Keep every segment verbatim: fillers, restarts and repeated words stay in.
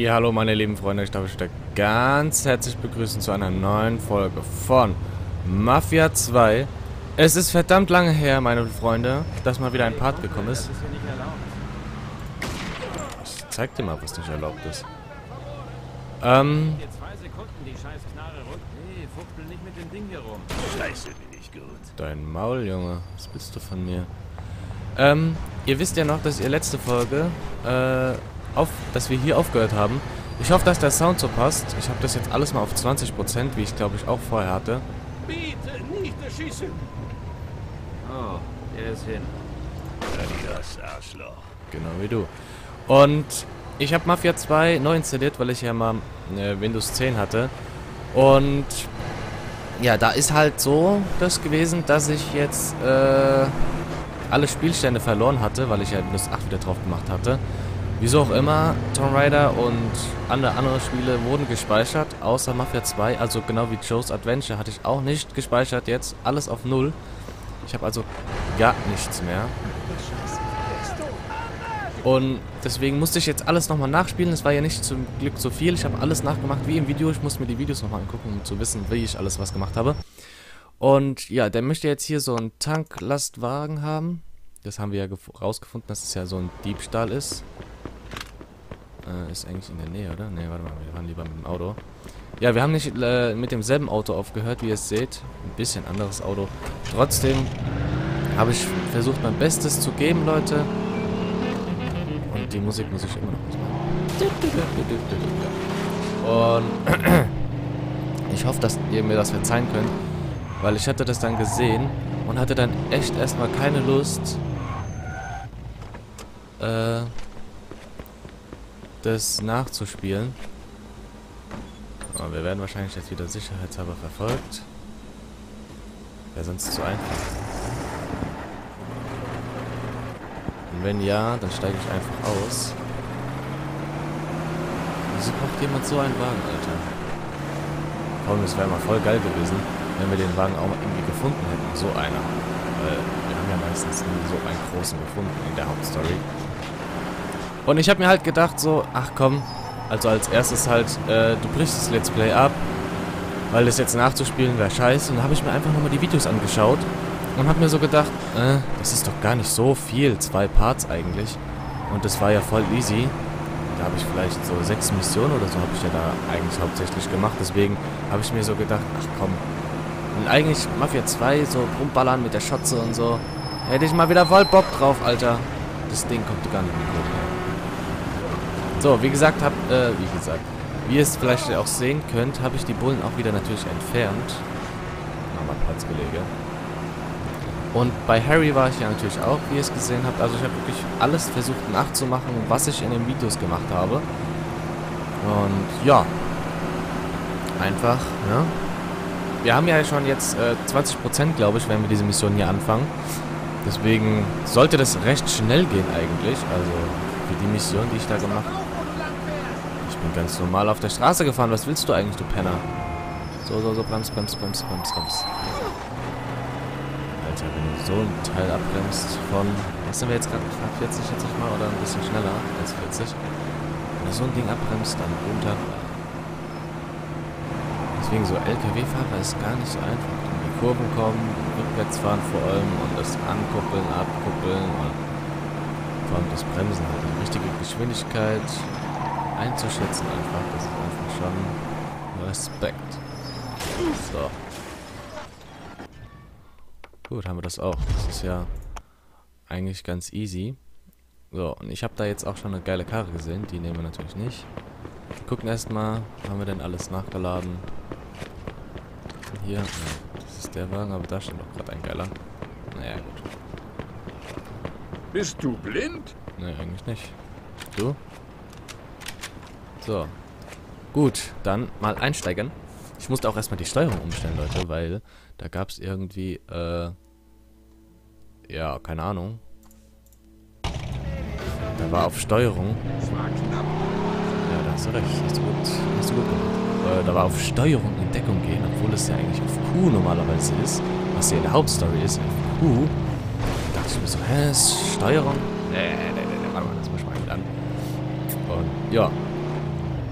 Ja, hallo meine lieben Freunde, ich darf euch da ganz herzlich begrüßen zu einer neuen Folge von Mafia zwei. Es ist verdammt lange her, meine Freunde, dass mal wieder ein Part gekommen ist. Ich zeig dir mal, was nicht erlaubt ist. Ähm... Scheiße, bin ich gut. Dein Maul, Junge. Was willst du von mir? Ähm, ihr wisst ja noch, dass ihr letzte Folge, äh, auf, dass wir hier aufgehört haben. Ich hoffe, dass der Sound so passt. Ich habe das jetzt alles mal auf zwanzig Prozent, wie ich glaube ich auch vorher hatte. Bitte nicht erschießen! Oh, er ist hin. Adios, Arschloch. Genau wie du. Und ich habe Mafia zwei neu installiert, weil ich ja mal äh, Windows zehn hatte. Und ja, da ist halt so das gewesen, dass ich jetzt äh, alle Spielstände verloren hatte, weil ich ja Windows acht wieder drauf gemacht hatte. Wieso auch immer, Tomb Raider und andere, andere Spiele wurden gespeichert, außer Mafia zwei, also genau wie Joe's Adventure hatte ich auch nicht gespeichert jetzt, alles auf null. Ich habe also gar nichts mehr. Und deswegen musste ich jetzt alles nochmal nachspielen, es war ja nicht zum Glück so viel, ich habe alles nachgemacht wie im Video, ich musste mir die Videos nochmal angucken, um zu wissen, wie ich alles was gemacht habe. Und ja, der möchte jetzt hier so einen Tanklastwagen haben. Das haben wir ja rausgefunden, dass es ja so ein Diebstahl ist. Äh, ist eigentlich in der Nähe, oder? Ne, warte mal, wir waren lieber mit dem Auto. Ja, wir haben nicht äh, mit demselben Auto aufgehört, wie ihr es seht. Ein bisschen anderes Auto. Trotzdem habe ich versucht, mein Bestes zu geben, Leute. Und die Musik muss ich immer noch machen. Und ich hoffe, dass ihr mir das verzeihen könnt. Weil ich hatte das dann gesehen und hatte dann echt erstmal keine Lust, äh, das nachzuspielen. Aber wir werden wahrscheinlich jetzt wieder sicherheitshalber verfolgt. Wäre sonst zu einfach. Und wenn ja, dann steige ich einfach aus. Wieso braucht jemand so einen Wagen, Alter? Vor allem, es wäre mal voll geil gewesen, wenn wir den Wagen auch mal irgendwie gefunden hätten. So einer. Weil wir haben ja meistens nie so einen großen gefunden in der Hauptstory. Und ich habe mir halt gedacht so, ach komm, also als erstes halt, äh, du brichst das Let's Play ab, weil das jetzt nachzuspielen wäre scheiße. Und dann habe ich mir einfach nochmal die Videos angeschaut und habe mir so gedacht, äh, das ist doch gar nicht so viel, zwei Parts eigentlich. Und das war ja voll easy. Da habe ich vielleicht so sechs Missionen oder so habe ich ja da eigentlich hauptsächlich gemacht. Deswegen habe ich mir so gedacht, ach komm. Und eigentlich Mafia zwei, so rumballern mit der Schotze und so, hätte ich mal wieder voll Bock drauf, Alter. Das Ding kommt gar nicht mehr gut her. So, wie gesagt, hab, äh, wie gesagt, wie ihr es vielleicht auch sehen könnt, habe ich die Bullen auch wieder natürlich entfernt. Nochmal Platzgelege. Und bei Harry war ich ja natürlich auch, wie ihr es gesehen habt. Also ich habe wirklich alles versucht nachzumachen, was ich in den Videos gemacht habe. Und ja, einfach, ja. Wir haben ja schon jetzt äh, zwanzig Prozent, glaube ich, wenn wir diese Mission hier anfangen. Deswegen sollte das recht schnell gehen eigentlich. Also für die Mission, die ich da gemacht habe. Ich bin ganz normal auf der Straße gefahren. Was willst du eigentlich, du Penner? So, so, so, brems, brems, brems, brems, brems. Alter, wenn du so ein Teil abbremst von... Was sind wir jetzt gerade gefahren? vierzig, schätze ich mal, oder ein bisschen schneller als vierzig. Wenn du so ein Ding abbremst, dann runter. Deswegen so L K W-Fahrer ist gar nicht so einfach. In die Kurven kommen, rückwärts fahren vor allem und das Ankuppeln, Abkuppeln und vor allem das Bremsen halt. Die richtige Geschwindigkeit einzuschätzen einfach. Das ist einfach schon Respekt. So. Gut, haben wir das auch. Das ist ja eigentlich ganz easy. So, und ich habe da jetzt auch schon eine geile Karre gesehen. Die nehmen wir natürlich nicht. Wir gucken erstmal, haben wir denn alles nachgeladen? Hier, ne, das ist der Wagen, aber da steht doch gerade ein geiler. Naja, gut. Bist du blind? Ne, eigentlich nicht. Du? So. Gut, dann mal einsteigen. Ich musste auch erstmal die Steuerung umstellen, Leute, weil da gab es irgendwie, äh, ja, keine Ahnung. Da war auf Steuerung. Ja, da hast du recht. Hast du gut, hast du gut gemacht. Äh, da war auf Steuerung in Deckung gehen, obwohl es ja eigentlich auf Q normalerweise ist. Was ja in der Hauptstory ist, auf Q. Da dachte ich mir so, hä, ist Steuerung? Nee, nee, nee, nee, warte mal, das muss ich mal wieder an. Und ja.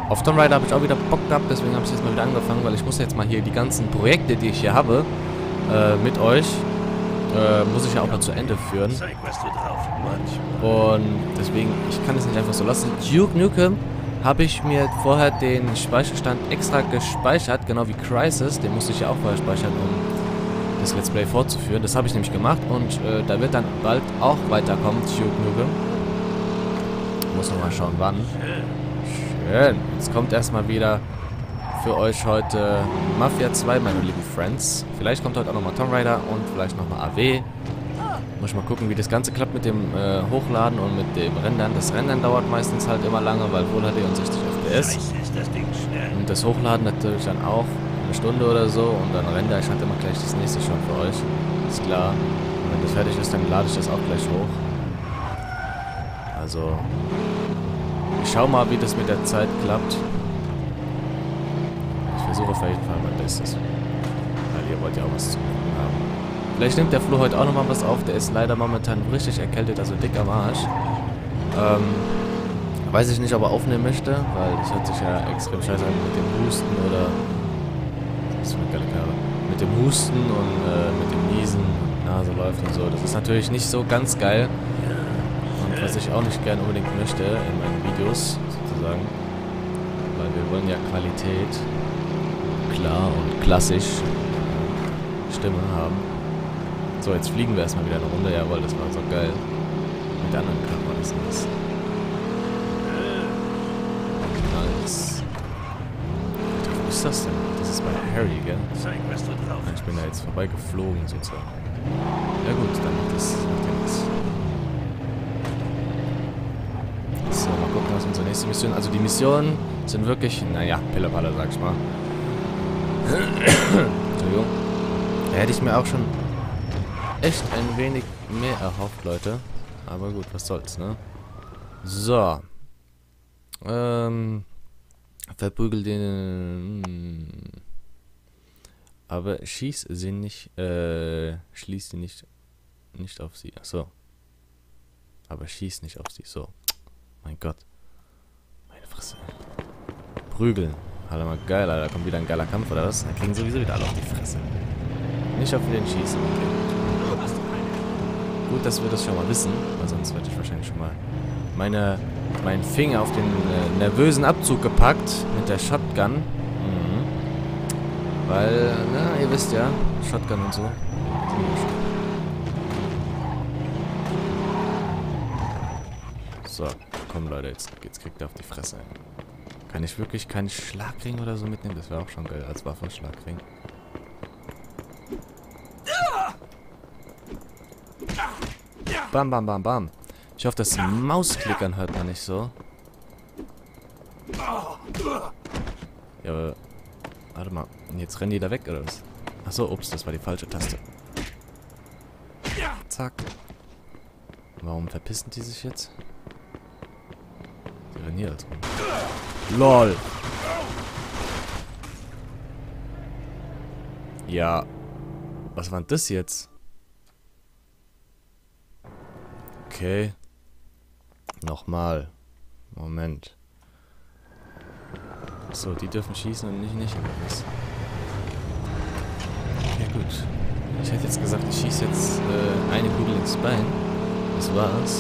Auf Tomb Raider habe ich auch wieder Bock gehabt, deswegen habe ich jetzt mal wieder angefangen, weil ich muss jetzt mal hier die ganzen Projekte, die ich hier habe, äh, mit euch, äh, muss ich ja auch noch zu Ende führen. Zeig, was du drauf manchmal. Und deswegen, ich kann es nicht einfach so lassen. Duke Nukem habe ich mir vorher den Speicherstand extra gespeichert, genau wie Crysis, den musste ich ja auch vorher speichern, um das Let's Play fortzuführen. Das habe ich nämlich gemacht und äh, da wird dann bald auch weiterkommen, Duke Nukem. Muss noch mal schauen, wann. Schön. Jetzt kommt erstmal wieder für euch heute Mafia zwei, meine lieben Friends. Vielleicht kommt heute auch nochmal Tomb Raider und vielleicht nochmal A W. Muss ich mal gucken, wie das Ganze klappt mit dem äh, Hochladen und mit dem Rendern. Das Rendern dauert meistens halt immer lange, weil wohl hat er uns sechzig F P S. Scheiße, ist das Ding schnell. Und das Hochladen natürlich dann auch eine Stunde oder so. Und dann render ich halt immer gleich das nächste schon für euch. Ist klar. Und wenn das fertig ist, dann lade ich das auch gleich hoch. Also, ich schau mal, wie das mit der Zeit klappt. Ich versuche auf jeden Fall mein Bestes. Weil ihr wollt ja auch was zu tun haben. Vielleicht nimmt der Flo heute auch nochmal was auf. Der ist leider momentan richtig erkältet, also dick am Arsch. Ähm, weiß ich nicht, ob er aufnehmen möchte, weil das hört sich ja extrem scheiße an mit dem Husten oder... Das ist eine geile Kerbe. Mit dem Husten und äh, mit dem Niesen, Nase läuft und so. Das ist natürlich nicht so ganz geil. Und was ich auch nicht gern unbedingt möchte in meinen Videos, sozusagen. Weil wir wollen ja Qualität, klar und klassisch Stimme haben. So, jetzt fliegen wir erstmal wieder eine Runde. Jawohl, das war so geil. Mit der anderen Kamera ist das. Nice. Alter, wo ist das denn? Das ist bei Harry, gell? Zeig, was du drauf Ich bin da jetzt vorbeigeflogen, sozusagen. Ja gut, dann macht das nichts. So, mal gucken, was unsere nächste Mission... Also die Missionen sind wirklich, naja, Pillepalle, sag ich mal. Entschuldigung. Da hätte ich mir auch schon echt ein wenig mehr erhofft, Leute. Aber gut, was soll's, ne? So. Ähm. Verprügel den... Hm. Aber schieß sie nicht, äh, schließ sie nicht, nicht auf sie. Achso. Aber schieß nicht auf sie, so. Mein Gott. Meine Fresse. Prügeln. Alter, mal geil, Alter. Da kommt wieder ein geiler Kampf, oder was? Da kriegen sowieso wieder alle auf die Fresse. Nicht auf den schießen, okay. Gut, dass wir das schon mal wissen, weil sonst hätte ich wahrscheinlich schon mal meine, meinen Finger auf den äh, nervösen Abzug gepackt mit der Shotgun. Mhm. Weil, na, ihr wisst ja, Shotgun und so. So, komm Leute, jetzt, jetzt kriegt er auf die Fresse. Kann ich wirklich keinen Schlagring oder so mitnehmen? Das wäre auch schon geil als Waffe, Schlagring. Bam, bam, bam, bam. Ich hoffe, das Mausklickern hört man nicht so. Ja, aber... Warte mal. Und jetzt rennen die da weg, oder was? Achso, ups, das war die falsche Taste. Zack. Warum verpissen die sich jetzt? Die rennen hier also. LOL. Ja. Was war denn das jetzt? Okay. Nochmal. Moment. So, die dürfen schießen und nicht nicht. Okay, gut. Ich hätte jetzt gesagt, ich schieße jetzt äh, eine Kugel ins Bein. Das war's.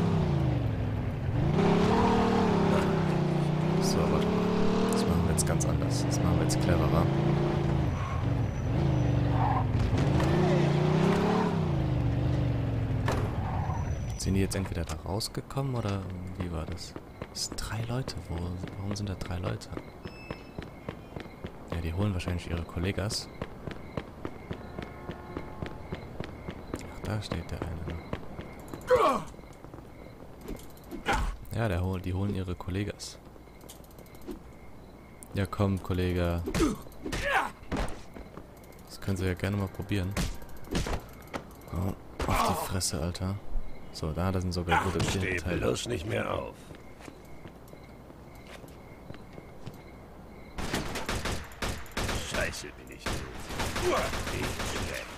So, warte mal. Das machen wir jetzt ganz anders. Das machen wir jetzt cleverer. Sind die jetzt entweder da rausgekommen oder wie war das? Das sind drei Leute. Wo, warum sind da drei Leute? Ja, die holen wahrscheinlich ihre Kollegas. Ach, da steht der eine. Ja, der hol, die holen ihre Kollegas. Ja, komm, Kollege. Das können sie ja gerne mal probieren. Oh, auf die Fresse, Alter. So, da, da sind sogar gute Steh Teile. bloß nicht mehr auf. Scheiße, bin ich tot. Ich schlecht.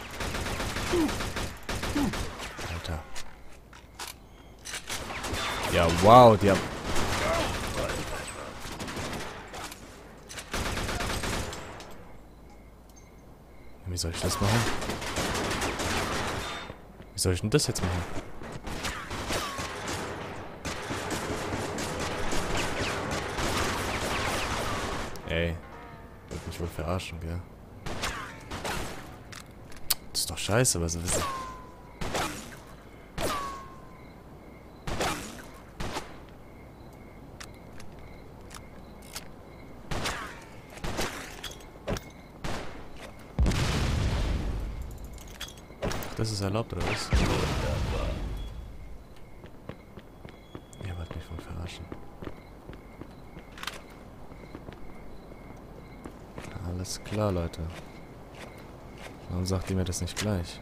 Alter. Ja, wow, die haben... Wie soll ich das machen? Wie soll ich denn das jetzt machen? Ey. Wird mich wohl verarschen, gell? Das ist doch scheiße, was ist das? Das ist erlaubt, oder was? Wunderbar. Ihr wollt mich wohl verarschen. Alles klar, Leute. Warum sagt ihr mir das nicht gleich?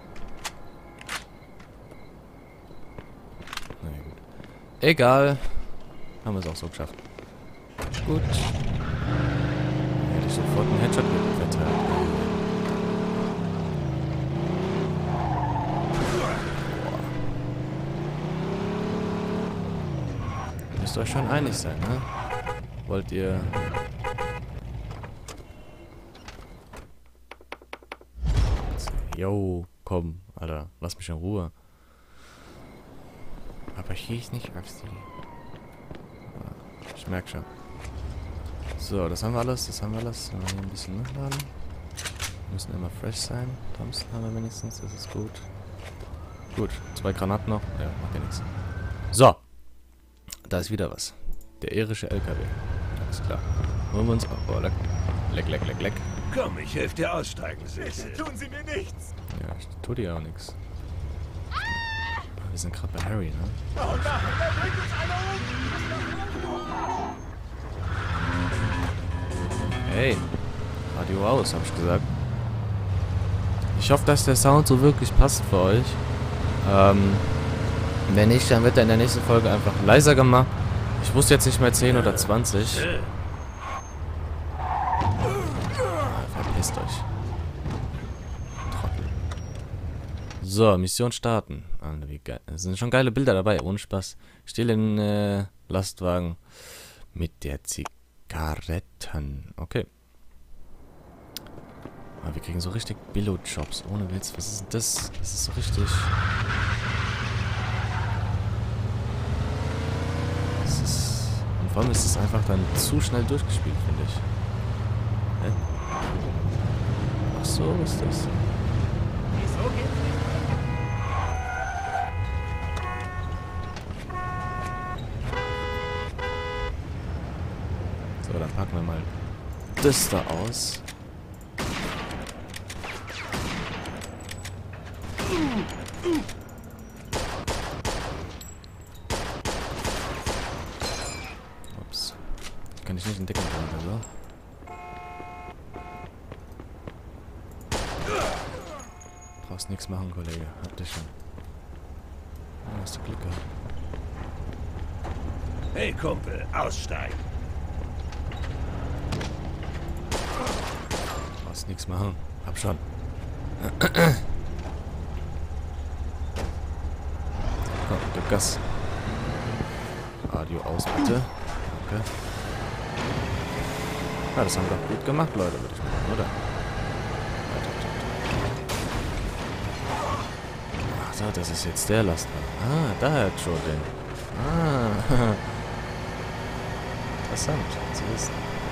Na ja, gut. Egal. Haben wir es auch so geschafft. Gut. Hätte ich sofort einen Headshot verteilt. Müsst ihr euch schon einig sein, ne? Wollt ihr... Jo, komm, Alter, lass mich in Ruhe. Aber schieß nicht auf sie. Ich merke schon. So, das haben wir alles, das haben wir alles. Dann hier ein bisschen nachladen. Wir müssen immer fresh sein. Thompson haben wir wenigstens, das ist gut. Gut, zwei Granaten noch. Ja, macht ja nichts. So. Da ist wieder was. Der irische L K W. Alles klar. Holen wir uns... Oh, leck, leck, leck, leck, leck. Komm, ich helfe dir aussteigen, Süße. Tun Sie mir nichts! Ja, ich tu dir auch nichts. Wir sind gerade bei Harry, ne? Oh nein, da bringt uns einer um! Hey, Radio aus, hab ich gesagt. Ich hoffe, dass der Sound so wirklich passt für euch. Ähm, wenn nicht, dann wird er in der nächsten Folge einfach leiser gemacht. Ich wusste jetzt nicht mehr zehn oder zwanzig. Verpisst euch. Trottel. So, Mission starten. Alter, wie geil. Es sind schon geile Bilder dabei, ohne Spaß. Ich stehe in äh, Lastwagen mit der Zigaretten. Okay. Aber wir kriegen so richtig Billo-Jobs. Ohne Witz. Was ist denn das? Das ist so richtig... Das ist... Und vor allem ist es einfach dann zu schnell durchgespielt, finde ich. Hä? Ach so, ist das. Wieso geht's nicht? So, dann packen wir mal das da aus. Ups. Kann ich nicht entdecken, also. Brauchst nichts machen, Kollege. Hab dich schon. Ah, hast du Glück gehabt. Hey, Kumpel, aussteigen. Brauchst nichts machen. Hab schon. Komm, gib Gas. Radio aus, bitte. Danke. Ja, das haben wir doch gut gemacht, Leute, würde ich machen, oder? Ach so, das ist jetzt der Lastwagen. Ah, da hat schon den. Ah. Interessant, zu wissen.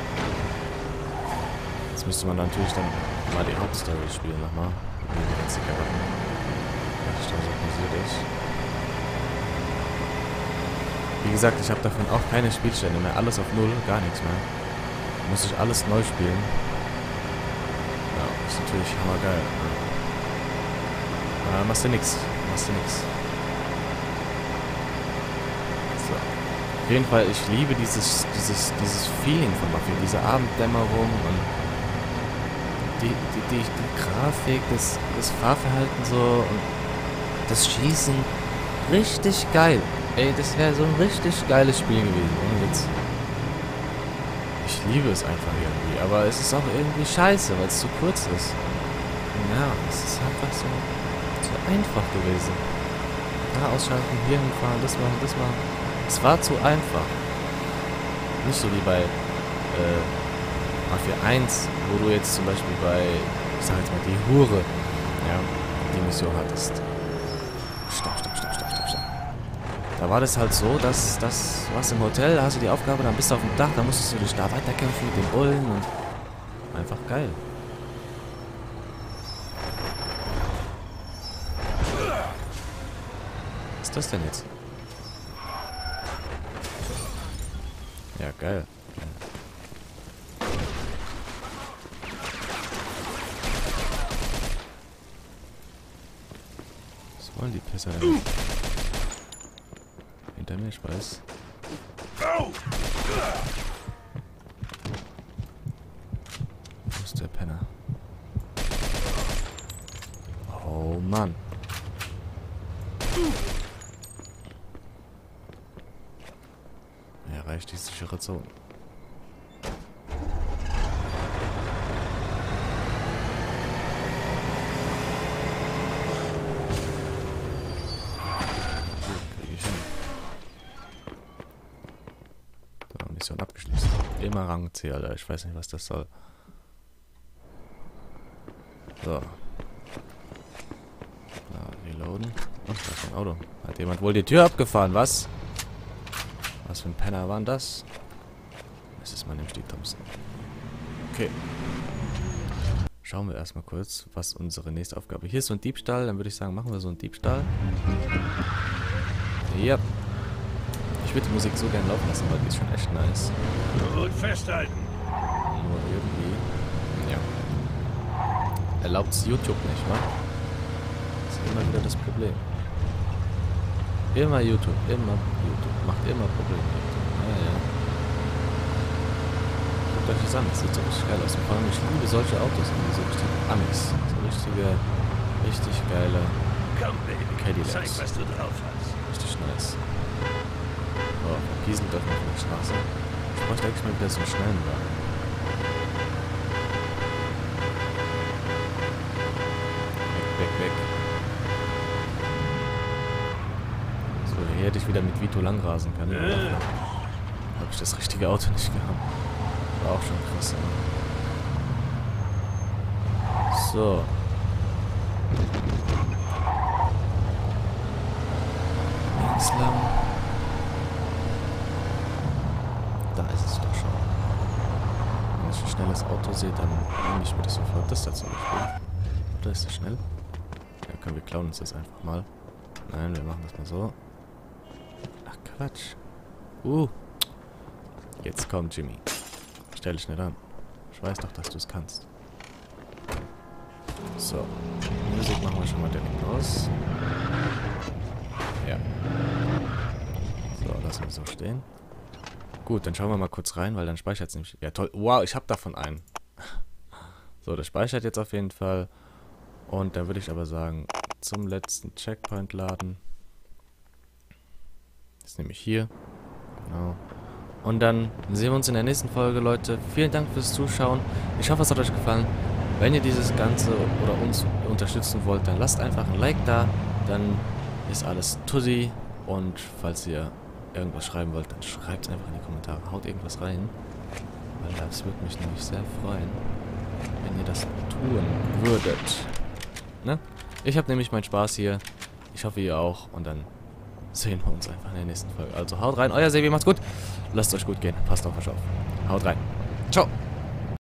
Jetzt müsste man natürlich dann mal die Hauptstory spielen nochmal. Wie die ganze Charakter. Was da so passiert ist. Wie gesagt, ich habe davon auch keine Spielstände mehr. Alles auf Null, gar nichts mehr. Muss ich alles neu spielen. Ja, ist natürlich hammergeil. Ja, machst du nix. Machst du nix. So. Auf jeden Fall, ich liebe dieses, dieses, dieses Feeling von Mafia, diese Abenddämmerung und die, die, die, die Grafik, das, das Fahrverhalten so und das Schießen. Richtig geil. Ey, das wäre so ein richtig geiles Spiel gewesen, ohne Witz. Ich liebe es einfach irgendwie, aber es ist auch irgendwie scheiße, weil es zu kurz ist. Ja, es ist einfach so, so einfach gewesen. Da ausschalten, hier hinfahren, das machen, das machen. Es war zu einfach. Nicht so wie bei äh, Mafia eins, wo du jetzt zum Beispiel bei ich sag jetzt mal, die Hure, ja, die Mission hattest. Stopp, stopp, stopp, stopp, stopp, stopp. Da war das halt so, dass das, was im Hotel, da hast du die Aufgabe, dann bist du auf dem Dach, dann musstest du dich da weiterkämpfen mit den Bullen und einfach geil. Was ist das denn jetzt? Ja, geil. Was wollen die Pisser denn? Hinter mir, ich weiß. Wo ist der Penner? Oh Mann. Er erreicht die sichere Zone. Mission abgeschlossen. Immer Rang C, Alter. Ich weiß nicht, was das soll. So. Ja, reloaden. Ach, da ist ein Auto. Hat jemand wohl die Tür abgefahren, was? Was für ein Penner war denn das? Das ist mein Stieg Thompson. Okay. Schauen wir erstmal kurz, was unsere nächste Aufgabe. Hier ist so ein Diebstahl. Dann würde ich sagen, machen wir so einen Diebstahl. Ja. Ich würde die Musik so gerne laufen lassen, weil die ist schon echt nice. Gut festhalten. Nur irgendwie. Ja. Erlaubt's YouTube nicht, wa? Das ist immer wieder das Problem. Immer YouTube, immer YouTube. Macht immer Probleme. Ja, ja. Guckt euch das an, das sieht so richtig geil aus. Und vor allem, ich liebe solche Autos, so richtige Amis. So richtige, richtig geile Komm, Baby. Cadillacs. Zeig, was du drauf hast. Richtig nice. Oh, verpiesen dürfen wir auf der Straße. Ich bräuchte eigentlich mal wieder so einen schnellen Wagen. Weg, weg, weg. So, hier hätte ich wieder mit Vito langrasen können. Äh. Habe ich das richtige Auto nicht gehabt. War auch schon krass. Aber. So. Links lang. Da ist es doch schon. Wenn ich ein schnelles Auto sehe, dann nehme ich mir das sofort. Das da zum Beispiel. Oder ist das schnell? Ja, können wir klauen uns das einfach mal. Nein, wir machen das mal so. Ach, Quatsch. Uh. Jetzt kommt Jimmy. Stell dich nicht an. Ich weiß doch, dass du es kannst. So. Musik machen wir schon mal direkt aus. Ja. So, lassen wir so stehen. Gut, dann schauen wir mal kurz rein, weil dann speichert es nämlich. Ja, toll. Wow, ich habe davon einen. So, das speichert jetzt auf jeden Fall. Und dann würde ich aber sagen, zum letzten Checkpoint laden. Das ist nämlich hier. Genau. Und dann sehen wir uns in der nächsten Folge, Leute. Vielen Dank fürs Zuschauen. Ich hoffe, es hat euch gefallen. Wenn ihr dieses Ganze oder uns unterstützen wollt, dann lasst einfach ein Like da. Dann ist alles tutti. Und falls ihr irgendwas schreiben wollt, dann schreibt es einfach in die Kommentare. Haut irgendwas rein. Weil das würde mich nämlich sehr freuen, wenn ihr das tun würdet. Ne? Ich habe nämlich meinen Spaß hier. Ich hoffe, ihr auch. Und dann sehen wir uns einfach in der nächsten Folge. Also haut rein. Euer Sebi, macht's gut. Lasst euch gut gehen. Passt auf euch auf. Haut rein. Ciao.